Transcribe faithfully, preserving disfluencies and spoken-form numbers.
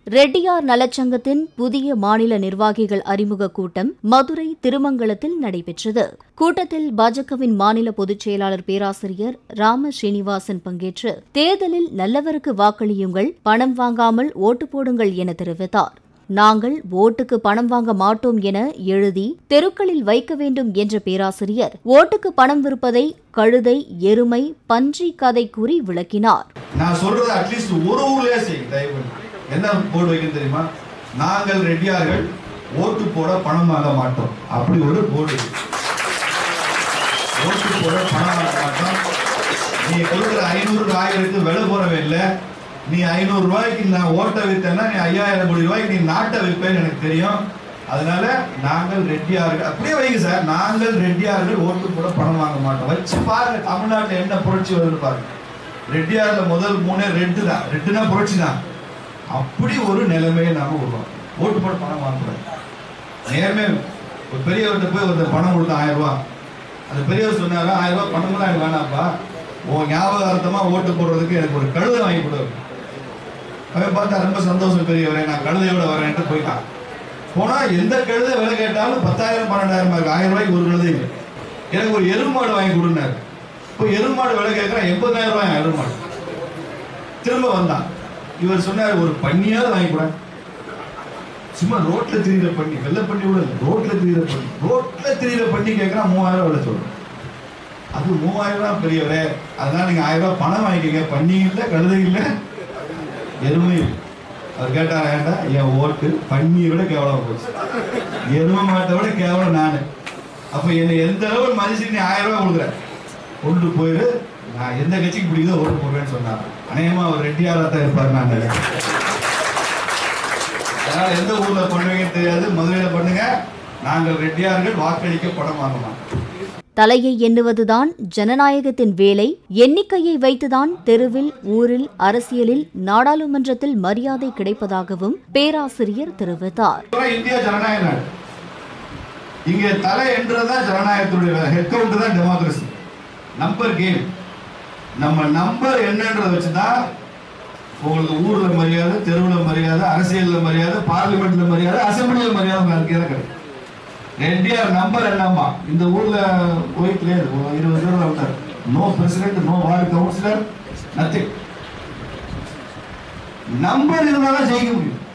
ரெட்டியார் நலச்சங்கத்தின் புதிய மாநில நிர்வாகிகள் அறிமுக கூட்டம் மதுரை திருமங்கலத்தில் நடைபெற்றது. கூட்டத்தில் பாஜகவின் மாநில பொதுச் செயலாளர் பேராசிரியர் ராம ஸ்ரீனிவாசன் பங்கேற்று தேர்தலில் நல்லவருக்கு வாக்களியுங்கள், பணம் வாங்காமல் ஓட்டு போடுங்கள் என தெரிவித்தார். நாங்கள் ஓட்டுக்கு பணம் வாங்க மாட்டோம் என எழுதி தெருக்களில் வைக்க வேண்டும் என்ற பேராசிரியர் ஓட்டுக்கு பணம் விற்பதை கழுதை, எருமை, பன்றி கதை கூறி விளக்கினார். நான் சொல்றது அட்லீஸ்ட் ஒரு ஊர்லயே செய்யுங்க. என்ன போர்டு வைக்க தெரியுமா? நாங்கள் ரெட்டியார்கள் ஓட்டு போட பணம் வாங்க மாட்டோம். அப்படி ஒரு போர்டு. ஓட்டு போட பணம் வாங்க மாட்டோம். நீ கொடுக்குற ஐநூறு ஆயிரத்துக்கு விலை போறவே இல்லை. நீ ஐநூறு ரூபாய்க்கு நான் ஓட்டை வித்தேன்னா நீ ஐயாயிரம் கோடி ரூபாய்க்கு நீ நாட்டை விற்பேன்னு எனக்கு தெரியும். அதனால நாங்கள் ரெட்டியார்கள் அப்படியே வைங்க சார். நாங்கள் ரெட்டியார்கள் ஓட்டு போட பணம் வாங்க மாட்டோம். வச்சு பாருங்க தமிழ்நாட்டில் என்ன புரட்சி வருதுன்னு பாருங்க. ரெட்டியார்ல முதல் மூணே ரெட்டு தான். ரெட்டுனா புரட்சி தான். அப்படி ஒரு நிலைமையை நாம விடுறோம். ஓட்டு போட பணம் வாங்கக்கூடாது. நேர்மே ஒரு பெரியவர்கிட்ட போய் ஒரு பணம் கொடுத்தா ஆயிரம் ரூபாய். அந்த பெரியவர் சொன்னாரா, ஆயிரம் ரூபாய் பணம் எனக்கு வேணாப்பா, உன் ஞாபகார்த்தமா ஓட்டு போடுறதுக்கு எனக்கு ஒரு கழுதை வாங்கி கொடு. அவன் பார்த்தா ரொம்ப சந்தோஷம் பெரியவரே, நான் கழுதையோட வரேன்ட்டு போயிட்டான். போனா எந்த கழுதை விலை கேட்டாலும் பத்தாயிரம் பன்னெண்டாயிரம் இருக்கு. ஆயிரம் ரூபாய்க்கு ஒரு கழுதை இல்லை. எனக்கு ஒரு எருமாடு வாங்கி கொடுனாரு. இப்போ எருமாடு விலை கேட்கறான் எண்பதாயிரம் ரூபாய் எருமாடு. திரும்ப வந்தான். இவர் சொன்னார் ஒரு பண்ணியாவது வாங்கி கூட. சும்மா ரோட்ல திரிகிற பண்ணி, வெள்ளை பண்ணி கூட இல்லை, ரோட்ல திரிகிற பண்ணி. ரோட்ல திரிகிற பண்ணி கேட்கறான் மூவாயிரம் ரூபாய் விலை சொல்றேன். அது மூவாயிரம் ரூபாய் பெரியவரே, அதனால நீங்க ஆயிரம் ரூபாய் பணம் வாங்கிக்கங்க. பண்ணி இல்லை, கழுதை இல்லை, எருமை. அவர் கேட்டார், ஏண்டா என் ஓட்டு பண்ணியை விட கேவலம் போச்சு, எருமை மாட்டை விட கேவலம் நானு. அப்ப என்னை எந்த அளவு மதிச்சு நீ ஆயிரம் ரூபாய் கொடுக்குற, கொண்டு போயிரு, நான் எந்த கட்சிக்கு பிடிக்குதோ ஓட்டு போடுவேன்னு சொன்னார். அநேகமா அவர் ரெட்டியாரா தான் இருப்பார். நான் அதனால எந்த ஊர்ல பண்ணுவீங்கன்னு தெரியாது, மதுரையில பண்ணுங்க. நாங்கள் ரெட்டியார்கள் வாக்களிக்க பணம் வாங்க மாட்டோம். தலையை எண்ணுவதுதான் ஜனநாயகத்தின் வேலை. எண்ணிக்கையை வைத்துதான் தெருவில், ஊரில், அரசியலில், நாடாளுமன்றத்தில் மரியாதை கிடைப்பதாகவும் பேராசிரியர் தெரிவித்தார். இந்தியா ஜனநாயக நாடு. இங்க தலை என்றதான் ஜனநாயகத்துடைய ஹெட் கவுண்ட் தான் டெமோக்ரஸி. Number game. நம்ம நம்பர் என்னன்றதை வச்சுதான் உங்களுக்கு ஊர்ல மரியாதை, தெருவுல மரியாதை, அரசியல்ல மரியாதை, பார்லிமெண்ட்ல மரியாதை, அசம்பிளியில மரியாதை உங்களுக்கு கிடைக்கும். ரெட்டியார் நம்பர் என்னம்மா? இந்த ஊர்ல போயிட்டு இருபது பேர் வந்தார். No president, no ward councillor, nothing. Number இருந்தாலும் ஜெயிக்க முடியும்.